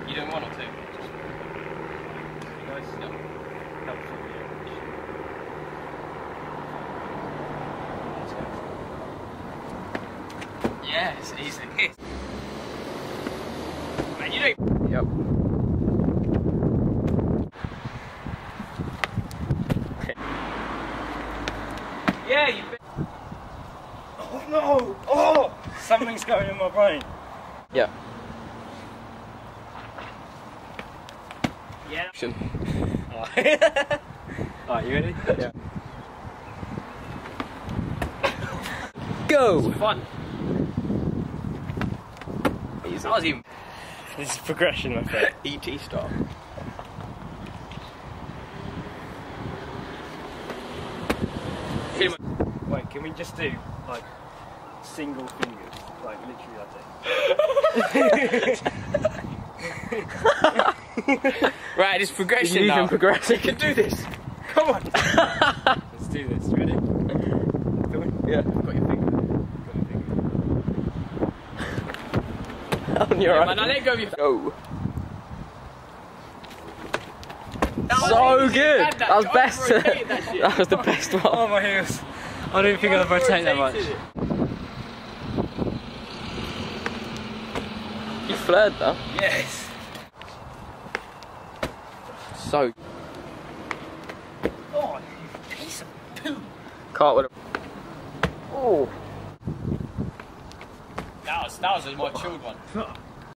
You doing one or two? Nice. Yeah. Helpful, Yeah, it's easy. Man, you don't. Yep. Yeah, you. Oh no! Oh! Something's going in my brain. Yeah. Yeah. Action. Alright, you ready? Yeah. Go! It's fun. Easy. That was even. This is progression, my friend. E.T. style. Wait, can we just do like single fingers? Like literally that's it. Right, it's progression You now. can progress. You can do this. Come on. Let's do this. Ready? Filming? Yeah. Got your finger. Got your finger. On your Yeah, right. man, I let go of your. Go. That was So easy. good. Had That was You best. over-rotated that shit. That was the best one. Oh my heels. I don't think I'll rotate that much. Over-rotated it. You flared that. Yes. So. Oh, you piece of poo. Can't with a. Oh. That was a more chilled one.